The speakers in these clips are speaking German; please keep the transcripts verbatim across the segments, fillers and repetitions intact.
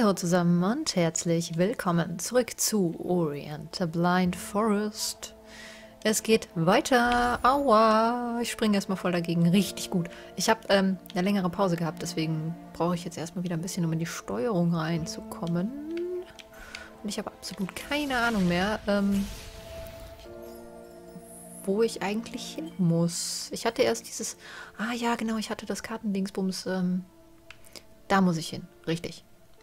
Hallo zusammen und herzlich willkommen zurück zu Ori and the Blind Forest. Es geht weiter. Aua, ich springe erstmal voll dagegen. Richtig gut. Ich habe ähm, eine längere Pause gehabt, deswegen brauche ich jetzt erstmal wieder ein bisschen, um in die Steuerung reinzukommen. Und ich habe absolut keine Ahnung mehr, ähm, wo ich eigentlich hin muss. Ich hatte erst dieses... Ah ja, genau, ich hatte das Kartendingsbums. Ähm, da muss ich hin. Richtig.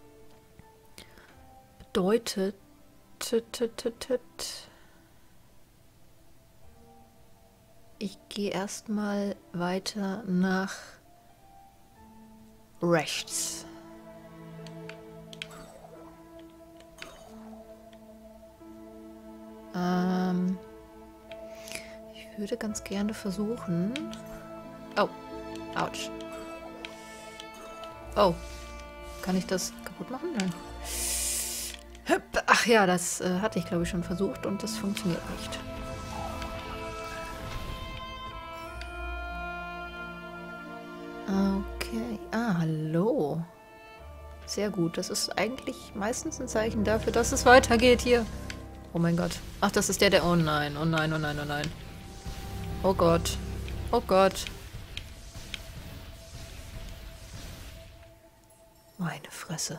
Bedeutet... Ich gehe erstmal weiter nach rechts. Ähm, ich würde ganz gerne versuchen... Oh, ouch. Oh, kann ich das kaputt machen? Nein. Ach ja, das äh, hatte ich, glaube ich, schon versucht und das funktioniert nicht. Okay. Ah, hallo. Sehr gut. Das ist eigentlich meistens ein Zeichen dafür, dass es weitergeht hier. Oh mein Gott. Ach, das ist der, der... Oh nein, oh nein, oh nein, oh nein. Oh Gott. Oh Gott. Meine Fresse.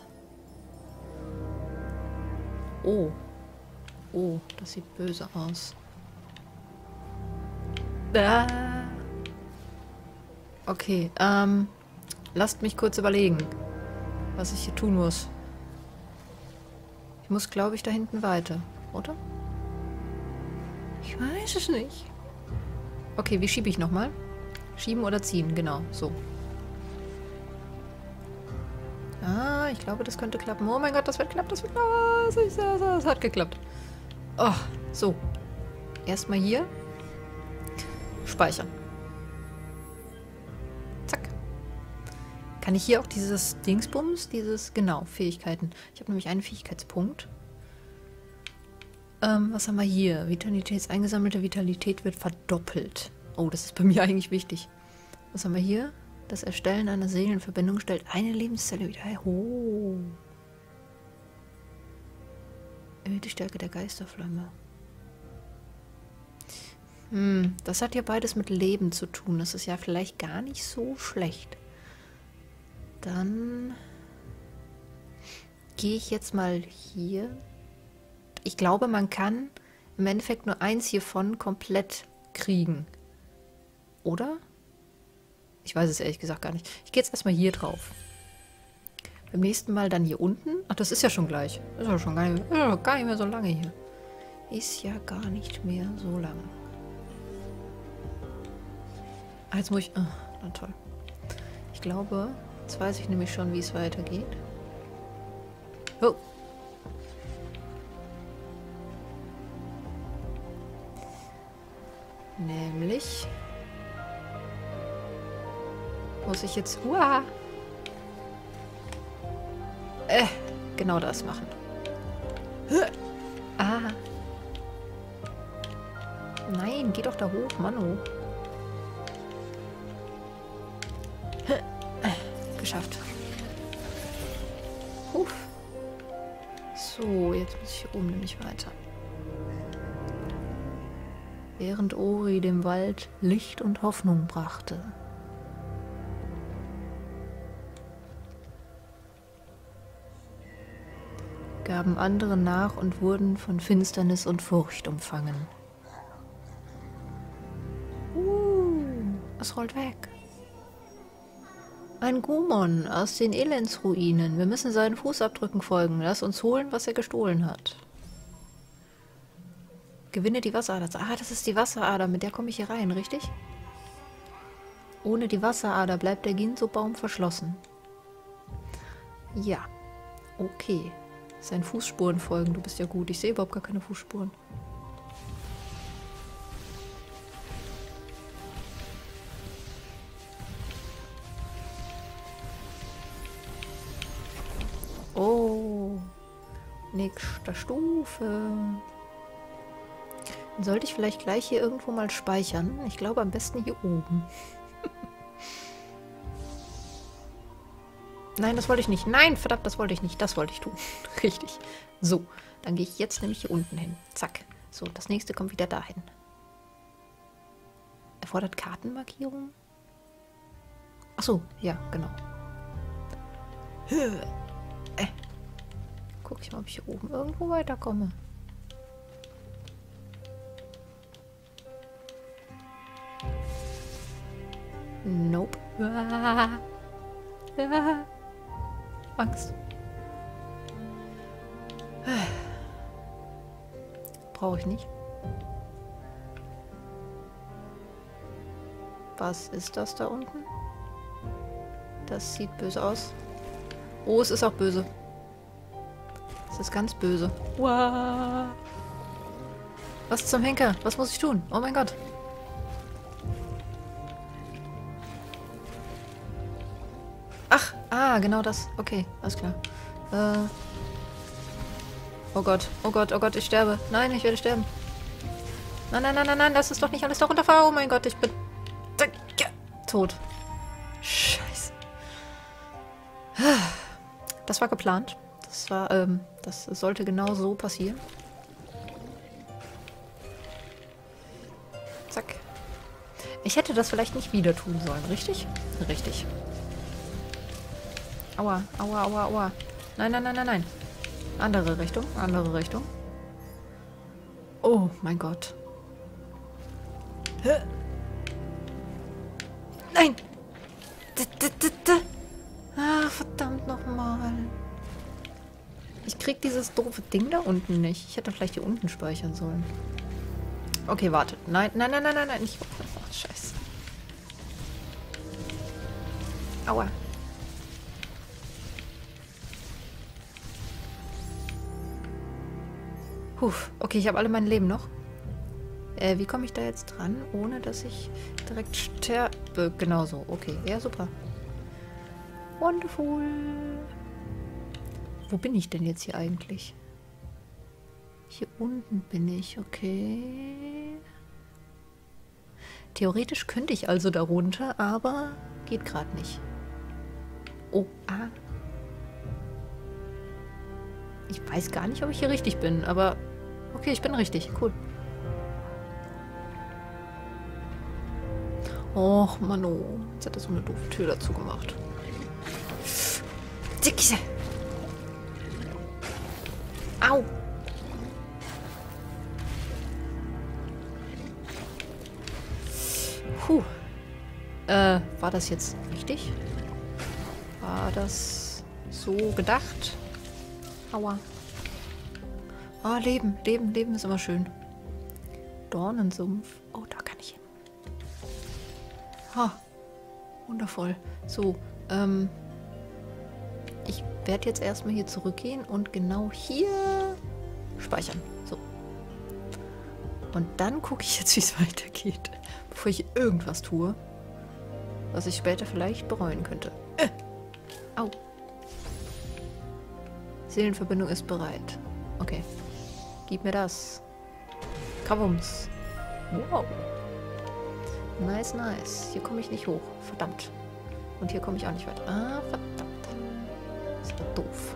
Oh. Oh, das sieht böse aus. Ah. Okay, ähm... lasst mich kurz überlegen, was ich hier tun muss. Ich muss, glaube ich, da hinten weiter, oder? Ich weiß es nicht. Okay, wie schiebe ich nochmal? Schieben oder ziehen, genau, so. Ah, ich glaube, das könnte klappen. Oh mein Gott, das wird klappen, das wird klappen. Das hat geklappt. Oh, so. Erstmal hier. Speichern. Zack. Kann ich hier auch dieses Dingsbums, dieses, genau, Fähigkeiten. Ich habe nämlich einen Fähigkeitspunkt. Ähm, was haben wir hier? Vitalitäts, eingesammelte Vitalität wird verdoppelt. Oh, das ist bei mir eigentlich wichtig. Was haben wir hier? Das Erstellen einer Seelenverbindung stellt eine Lebenszelle wieder her. Oh. Erhöht die Stärke der Geisterflamme. Hm, das hat ja beides mit Leben zu tun. Das ist ja vielleicht gar nicht so schlecht. Dann gehe ich jetzt mal hier. Ich glaube, man kann im Endeffekt nur eins hiervon komplett kriegen. Oder? Ich weiß es ehrlich gesagt gar nicht. Ich gehe jetzt erstmal hier drauf. Beim nächsten Mal dann hier unten. Ach, das ist ja schon gleich. Ist ja schon gar nicht, mehr, gar nicht mehr so lange hier. Ist ja gar nicht mehr so lang. Ah, jetzt muss ich... Oh, na toll. Ich glaube, jetzt weiß ich nämlich schon, wie es weitergeht. Oh. Nämlich... muss ich jetzt... Uah, äh, genau das machen. Ah. Nein, geh doch da hoch, Manu. Geschafft. Huf. So, jetzt muss ich hier oben nämlich weiter. Während Ori dem Wald Licht und Hoffnung brachte, gaben andere nach und wurden von Finsternis und Furcht umfangen. Uh, es rollt weg. Ein Gumon aus den Elendsruinen. Wir müssen seinen Fußabdrücken folgen. Lass uns holen, was er gestohlen hat. Gewinne die Wasserader. Ah, das ist die Wasserader. Mit der komme ich hier rein, richtig? Ohne die Wasserader bleibt der Ginso-Baum verschlossen. Ja. Okay. Seinen Fußspuren folgen. Du bist ja gut. Ich sehe überhaupt gar keine Fußspuren. Oh. Nächste Stufe. Dann sollte ich vielleicht gleich hier irgendwo mal speichern. Ich glaube am besten hier oben. Nein, das wollte ich nicht. Nein, verdammt, das wollte ich nicht. Das wollte ich tun. Richtig. So, dann gehe ich jetzt nämlich hier unten hin. Zack. So, das nächste kommt wieder dahin. Erfordert Kartenmarkierung? Ach so, ja, genau. Äh. Guck ich mal, ob ich hier oben irgendwo weiterkomme. Nope. Ah. Ah. Angst. Brauche ich nicht. Was ist das da unten? Das sieht böse aus. Oh, es ist auch böse. Es ist ganz böse. Wow. Was zum Henker? Was muss ich tun? Oh mein Gott. Ach, ah, genau das. Okay, alles klar. Äh. Oh Gott, oh Gott, oh Gott, ich sterbe. Nein, ich werde sterben. Nein, nein, nein, nein, nein, das ist doch nicht alles da runterfallen. Oh mein Gott, ich bin tot. Scheiße. Das war geplant. Das war, ähm, das sollte genau so passieren. Zack. Ich hätte das vielleicht nicht wieder tun sollen, richtig? Richtig. Aua, aua, aua, aua. Nein, nein, nein, nein, nein. Andere Richtung, andere Richtung. Oh mein Gott. Nein! Ach, verdammt nochmal. Ich krieg dieses doofe Ding da unten nicht. Ich hätte vielleicht hier unten speichern sollen. Okay, warte. Nein, nein, nein, nein, nein, nein. Ich... Oh, scheiße. Aua. Puh, okay, ich habe alle mein Leben noch. Äh, wie komme ich da jetzt dran, ohne dass ich direkt sterbe? Genau so, okay. Ja, super. Wonderful. Wo bin ich denn jetzt hier eigentlich? Hier unten bin ich, okay. Theoretisch könnte ich also da runter, aber geht gerade nicht. Oh, ah. Ich weiß gar nicht, ob ich hier richtig bin, aber okay, ich bin richtig. Cool. Och, Mano. Jetzt hat er so eine doofe Tür dazu gemacht. Dickse. Au. Puh. Äh, war das jetzt richtig? War das so gedacht? Aua. Ah, Leben. Leben, Leben ist immer schön. Dornensumpf. Oh, da kann ich hin. Ha. Wundervoll. So, ähm. Ich werde jetzt erstmal hier zurückgehen und genau hier speichern. So. Und dann gucke ich jetzt, wie es weitergeht. Bevor ich irgendwas tue, was ich später vielleicht bereuen könnte. Äh. Au. Seelenverbindung ist bereit. Okay. Gib mir das. Kabums. Wow. Nice, nice. Hier komme ich nicht hoch. Verdammt. Und hier komme ich auch nicht weiter. Ah, verdammt. Das ist doch doof.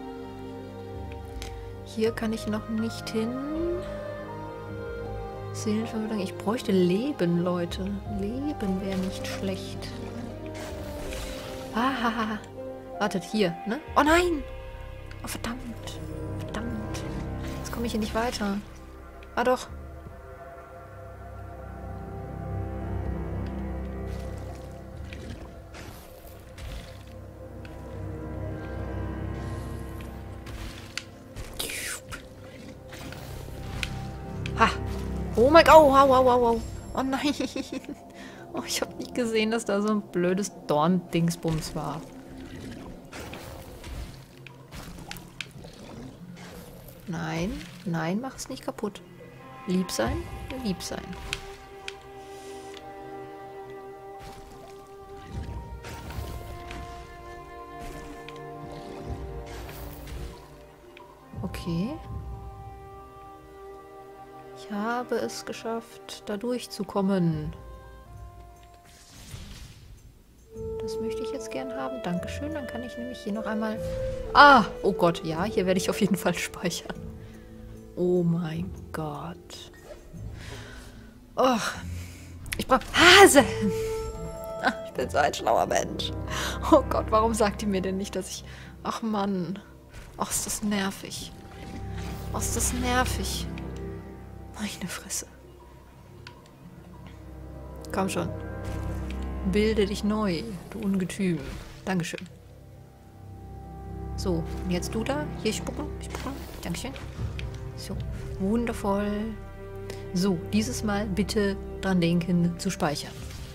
Hier kann ich noch nicht hin. Seelenverbindung. Ich bräuchte Leben, Leute. Leben wäre nicht schlecht. Ah, wartet, hier, ne? Oh nein! Oh, verdammt. Verdammt. Jetzt komme ich hier nicht weiter. Ah, doch. Ha! Oh mein Gott! Oh, au, au, au, au. Oh nein! Oh, ich habe nicht gesehen, dass da so ein blödes Dorn-Dingsbums war. Nein, nein, mach es nicht kaputt. Lieb sein, lieb sein. Okay. Ich habe es geschafft, da durchzukommen. Das möchte ich jetzt gern haben. haben. Dankeschön. Dann kann ich nämlich hier noch einmal... Ah, oh Gott, ja, hier werde ich auf jeden Fall speichern. Oh mein Gott. Oh, ich brauche... Hase! Ach, ich bin so ein schlauer Mensch. Oh Gott, warum sagt ihr mir denn nicht, dass ich... Ach Mann. Ach, ist das nervig. Ach, ist das nervig. Meine Fresse. Komm schon. Bilde dich neu, du Ungetüm. Dankeschön. So, und jetzt du da. Hier spucken, spucken. Dankeschön. So, wundervoll. So, dieses Mal bitte dran denken zu speichern.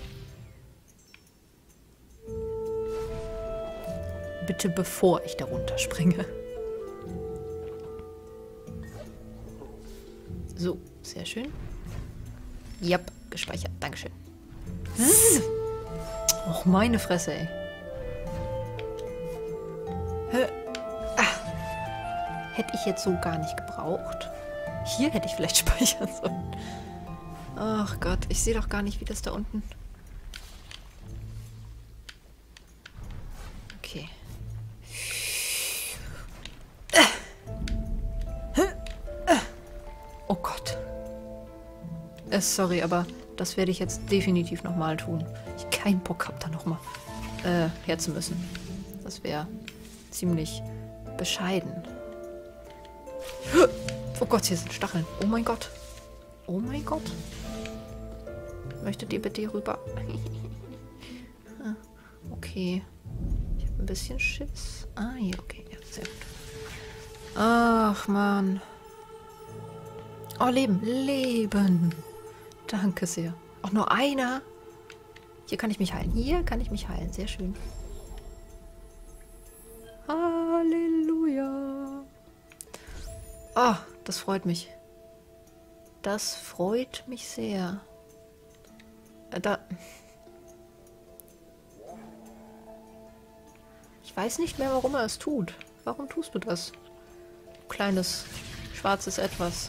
Bitte bevor ich darunter springe. So, sehr schön. Jap, gespeichert. Dankeschön. Zzz. Och, meine Fresse, ey. Ah. Hätte ich jetzt so gar nicht gebraucht. Hier hätte ich vielleicht speichern sollen. Ach Gott, ich sehe doch gar nicht, wie das da unten... Okay. Oh Gott. Äh, sorry, aber das werde ich jetzt definitiv nochmal tun. Ich keinen Bock habe, da nochmal äh, herzu müssen. Das wäre ziemlich bescheiden. Oh Gott, hier sind Stacheln. Oh mein Gott. Oh mein Gott. Möchtet ihr bitte hier rüber? Okay. Ich habe ein bisschen Schiss. Ah, hier, okay. Ja, sehr gut. Ach, Mann. Oh, Leben. Leben. Danke sehr. Auch nur einer. Hier kann ich mich heilen. Hier kann ich mich heilen. Sehr schön. Halleluja. Oh, das freut mich. Das freut mich sehr. Äh, da... Ich weiß nicht mehr, warum er es tut. Warum tust du das? Kleines, schwarzes Etwas.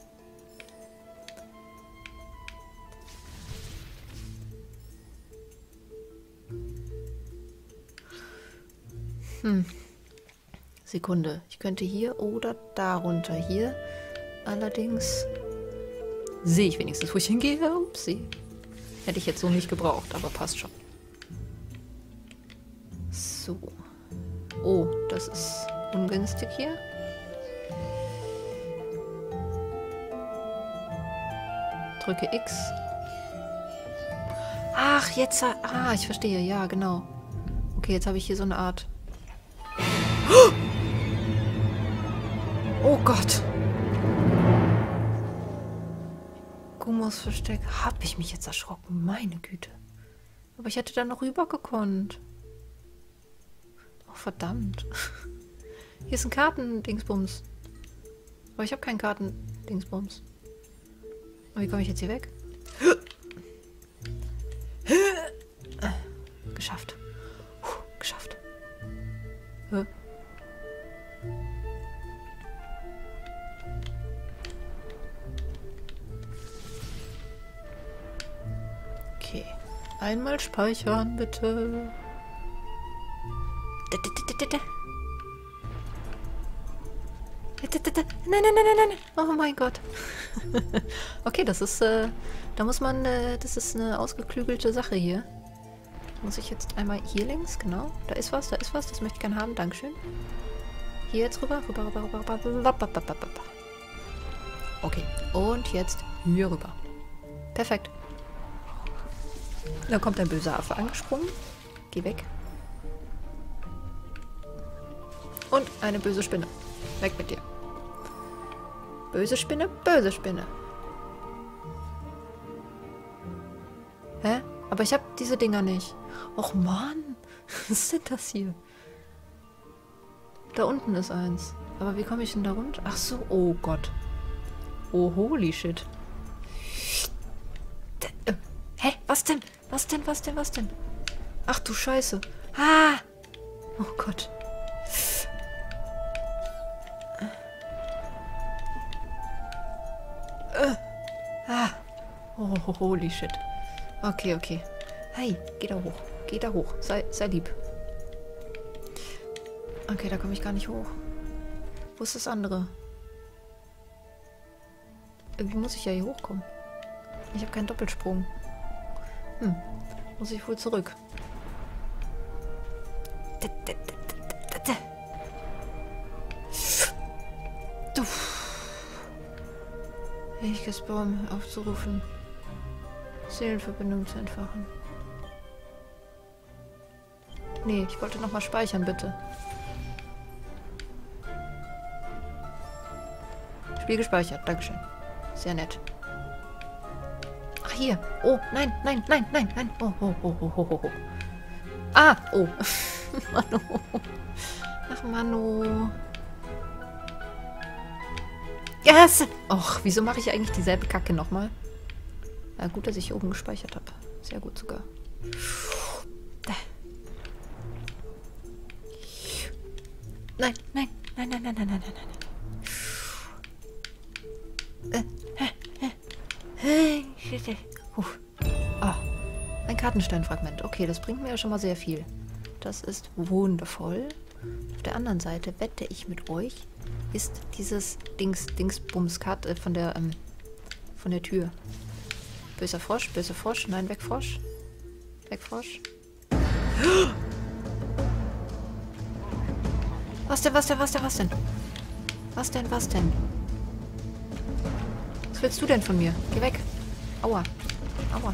Hm. Sekunde. Ich könnte hier oder darunter. Hier allerdings sehe ich wenigstens, wo ich hingehe. Upsi. Hätte ich jetzt so nicht gebraucht, aber passt schon. So. Oh, das ist ungünstig hier. Drücke X. Ach, jetzt... Ah, ich verstehe. Ja, genau. Okay, jetzt habe ich hier so eine Art... Oh Gott. Gummos Versteck. Hab ich mich jetzt erschrocken. Meine Güte. Aber ich hätte da noch rüber gekonnt. Oh, verdammt. Hier ist ein Kartendingsbums. Aber ich habe keinen Kartendingsbums. Und wie komme ich jetzt hier weg? Geschafft. Geschafft. Hä? Okay. Einmal speichern, bitte. Nein, nein, nein, nein, nein. Oh mein Gott. Okay, das ist, äh, da muss man, äh, das ist eine ausgeklügelte Sache hier. Muss ich jetzt einmal hier links, genau. Da ist was, da ist was, das möchte ich gerne haben. Dankeschön. Hier jetzt rüber, rüber, rüber, rüber, rüber. Okay, und jetzt hier rüber. Perfekt. Da kommt ein böser Affe angesprungen. Geh weg. Und eine böse Spinne. Weg mit dir. Böse Spinne, böse Spinne. Hä? Aber ich habe diese Dinger nicht. Och Mann, was ist denn das hier? Da unten ist eins. Aber wie komme ich denn da runter? Ach so, oh Gott. Oh, holy shit. D äh, hä? Was denn? Was denn, was denn, was denn? Ach du Scheiße. Ah! Oh Gott. Äh. Ah. Oh, holy shit. Okay, okay. Hey, geh da hoch. Geh da hoch. Sei, sei lieb. Okay, da komme ich gar nicht hoch. Wo ist das andere? Irgendwie muss ich ja hier hochkommen. Ich habe keinen Doppelsprung. Hm, muss ich wohl zurück. Fähigkeitsbaum aufzurufen. Seelenverbindung zu entfachen. Nee, ich wollte nochmal speichern, bitte. Spiel gespeichert, Dankeschön. Sehr nett. Ach, hier. Oh, nein, nein, nein, nein, nein. Oh, oh, oh, oh, oh, oh. Ah, oh. Mano. Ach, Mano. Yes! Och, wieso mache ich eigentlich dieselbe Kacke nochmal? Ja, gut, dass ich hier oben gespeichert habe. Sehr gut sogar. Nein, nein, nein, nein, nein, nein, nein, nein, nein. Oh, ein Kartensteinfragment. Okay, das bringt mir ja schon mal sehr viel. Das ist wundervoll. Auf der anderen Seite wette ich mit euch, ist dieses Dings, Dingsbums Karte von der, ähm, von der Tür. Böser Frosch, böser Frosch. Nein, weg Frosch. Weg Frosch. Was denn, was denn, was denn, was denn? Was denn, was denn? Was willst du denn von mir? Geh weg. Aua. Aua.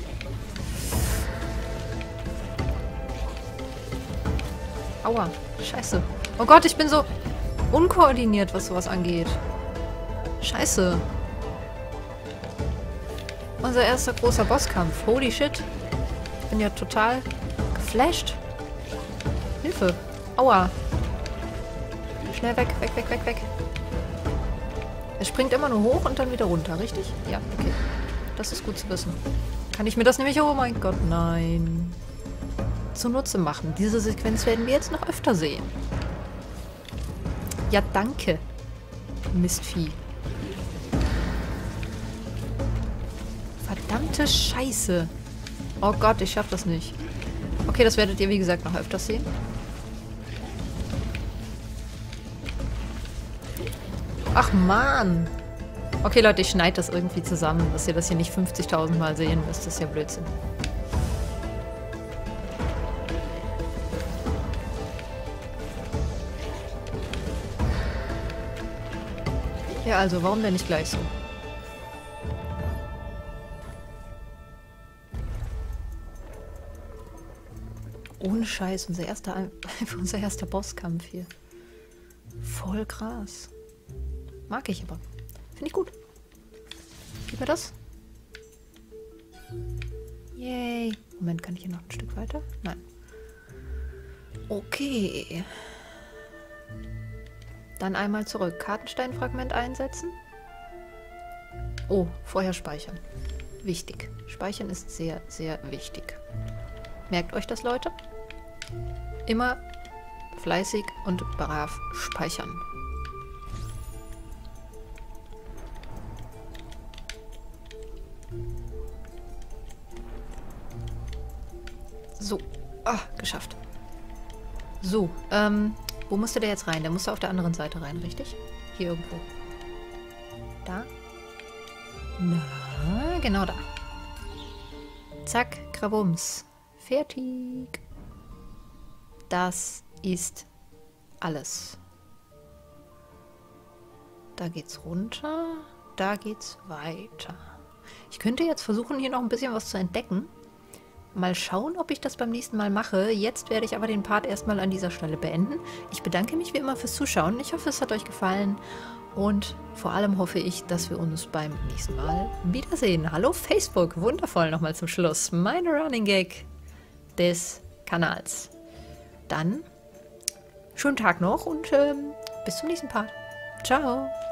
Aua. Scheiße. Oh Gott, ich bin so unkoordiniert, was sowas angeht. Scheiße. Unser erster großer Bosskampf. Holy shit. Ich bin ja total geflasht. Hilfe. Aua. Schnell weg, weg, weg, weg, weg. Er springt immer nur hoch und dann wieder runter, richtig? Ja, okay. Das ist gut zu wissen. Kann ich mir das nämlich... Oh mein Gott, nein. Zunutze machen. Diese Sequenz werden wir jetzt noch öfter sehen. Ja, danke. Mistvieh. Verdammte Scheiße. Oh Gott, ich schaff das nicht. Okay, das werdet ihr, wie gesagt, noch öfter sehen. Ach, Mann. Okay, Leute, ich schneide das irgendwie zusammen, dass ihr das hier nicht fünfzigtausend Mal sehen müsst. Das ist ja Blödsinn. Ja, also, warum denn nicht gleich so? Ohne Scheiß, unser erster, unser erster Bosskampf hier. Voll krass. Mag ich aber. Finde ich gut. Gib mir das. Yay. Moment, kann ich hier noch ein Stück weiter? Nein. Okay. Dann einmal zurück. Kartensteinfragment einsetzen. Oh, vorher speichern. Wichtig. Speichern ist sehr, sehr wichtig. Merkt euch das, Leute. Immer fleißig und brav speichern. So. Ah, geschafft. So, ähm, wo musste der jetzt rein? Der musste auf der anderen Seite rein, richtig? Hier irgendwo. Da? Na, genau da. Zack, Krabums. Fertig. Das ist alles. Da geht's runter. Da geht's weiter. Ich könnte jetzt versuchen, hier noch ein bisschen was zu entdecken. Mal schauen, ob ich das beim nächsten Mal mache. Jetzt werde ich aber den Part erstmal an dieser Stelle beenden. Ich bedanke mich wie immer fürs Zuschauen. Ich hoffe, es hat euch gefallen. Und vor allem hoffe ich, dass wir uns beim nächsten Mal wiedersehen. Hallo Facebook, wundervoll nochmal zum Schluss. Mein Running Gag des Kanals. Dann schönen Tag noch und ähm, bis zum nächsten Part. Ciao.